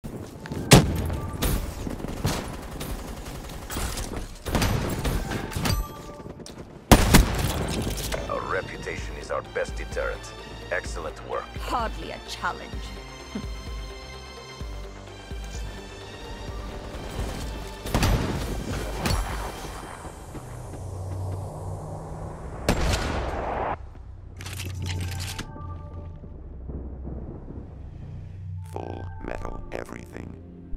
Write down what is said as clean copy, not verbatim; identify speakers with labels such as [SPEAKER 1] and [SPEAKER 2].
[SPEAKER 1] Our reputation is our best deterrent. Excellent work.
[SPEAKER 2] Hardly a challenge.
[SPEAKER 3] Full metal everything.